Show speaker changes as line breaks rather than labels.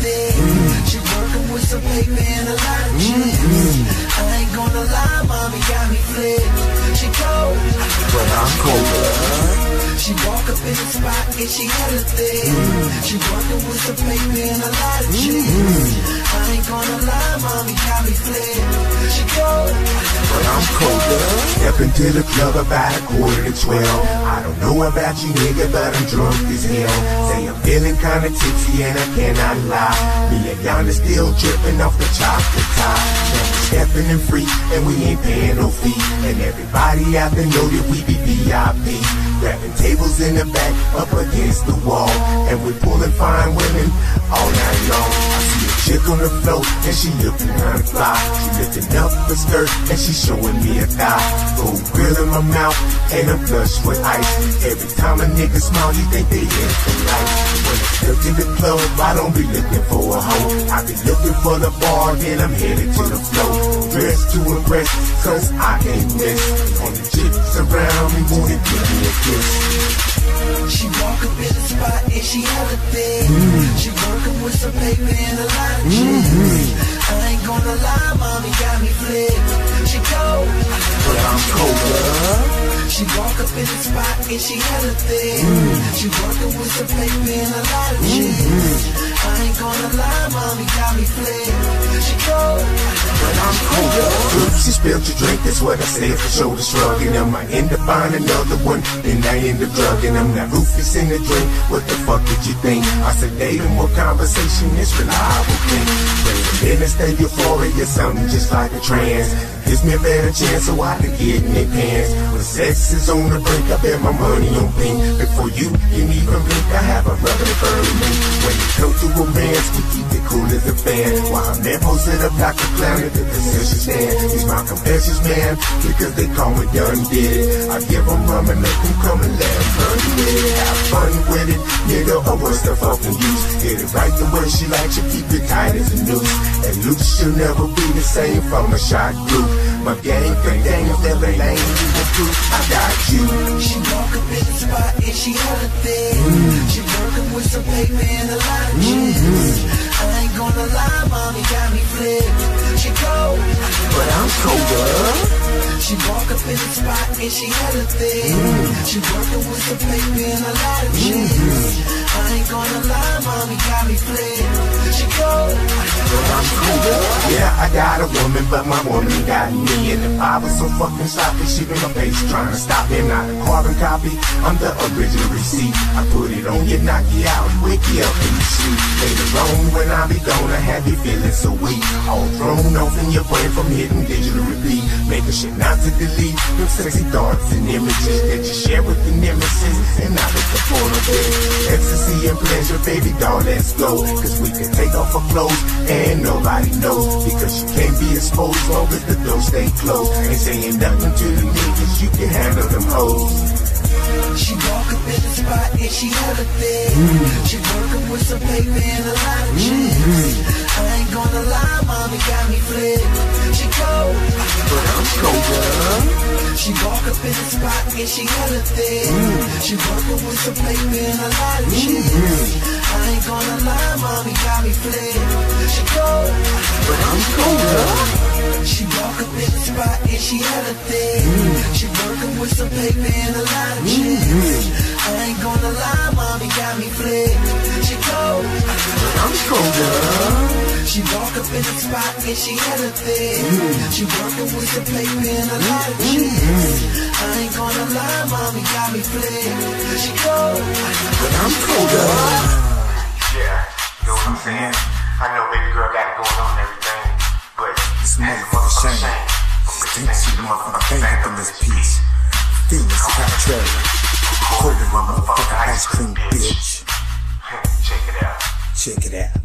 thing. She working with some paper and a lot of chips. I ain't gonna lie, mommy got me flipped. She cold,
but I'm colder.
She walk up in the spot and she hella thick. She working with some paper and a lot of chips. I ain't gonna lie, mommy got me flipped. She cold,
but I'm colder. Step into the club about 11:45. I don't know about you nigga, but I'm drunk as hell. Say I'm feeling kinda tipsy and I cannot lie. Me and Yonder still dripping off the chocolate top. Stepping in free and we ain't paying no fee. And everybody out there know that we be VIP. Grabbing tables in the back up against the wall. And we pulling fine women all night long. I see a chick on the floor and she looking kinda fly. She lifting up her skirt and she showing me a thigh. Gold grill in my mouth and I'm flush with ice. Every time a nigga smile, you think they in for life. When I step to the club, I don't be looking for a hoe. I be looking for the bar, then I'm headed to the floor. Dressed to impress, cause I can't miss. On the chicks around me wanna give me a kiss.
she walk up in the spot and she hella thick. She working with some paper and a lot of chips. I ain't gonna lie, mommy got me flipped. She cold,
but I'm colder.
She walk up in the spot and she hella thick. She working with some paper and a lot of chips. I ain't gonna lie, mommy got me flipped. She cold,
but I'm colder. Oops, she spilled your drink, that's what I said for shoulder shrugging. I might end up buying another one, then I end up drugging. I'm not ruthless in the drink, what the fuck did you think? I said dating more conversation, it's reliable thing. Then I stay euphoria, something just like a trance. Gives me a better chance so I can get in their pants. When sex is on the brink, I bet my money on pink. Before you can even blink, I have a rubber to burn me. When it comes to romance, we keep it cool as a fan. While I'm there posted up like a clown at the concession stand. These my confessions, man, because they call me done did it. I give them rum and make them come and let them burn with it. Have fun with it, nigga, or what's the fucking use? Get it right the way she likes you, keep it tight as a noose. And loose, she'll never be the same from a shot group. My gang can gang if they're lame, you the proof I got you.
she walk up in the spot and she hella thick. She working with some paper and a lot of chips. I ain't gonna lie, mommy got me flipped. She cold,
but I'm colder.
She walk up in the spot and she hella thick. She working with some paper and a lot of chips. I ain't gonna lie, mommy got me flipped. She cold,
but I'm colder. Yeah, I got a woman, but my woman got me. And if I was so fucking sloppy, she'd be my face trying to stop me. I'm not a carbon copy, I'm the original receipt. I put it on you, knock you out, wake you up in your sleep. Later on when I be gone, I have you feeling so weak. All thrown off in your brain from hitting digital repeat. Making shit not to delete them sexy thoughts and images that you share with your nemesis. And I look for a bit ecstasy and pleasure, baby doll, let's go. Cause we can take off our clothes and nobody knows. Because you can't be exposed long as the door stay closed. Ain't saying nothing to the niggas, you can handle them hoes.
she walk up in the spot and she hella thick. She working with some paper and a lot of chips. I ain't gonna lie, mommy got me flipped. She cold,
but I'm colder.
she walk up in the spot and she hella thick. She working with some paper and a lot of chips. I ain't gonna lie, mommy got me flipped. She cold,
but I'm colder.
she walk up in the spot and she hella thick. She working with some paper and a lot of chips. I ain't gonna lie, mommy got me flipped. She cold,
but I'm colder.
she walk up in the spot and she hella thick. She working with some paper and a lot of chips. I ain't gonna lie, mommy got me flipped. She cold,
but I'm colder.
Yeah, you know what I'm saying? I know baby girl got it going on and everything, but
This motherfucker shame. Stinks you motherfucker bang up in this piece. Feelings contrary. Holding my motherfucking ice cream, bitch.
check it out.
Check it out.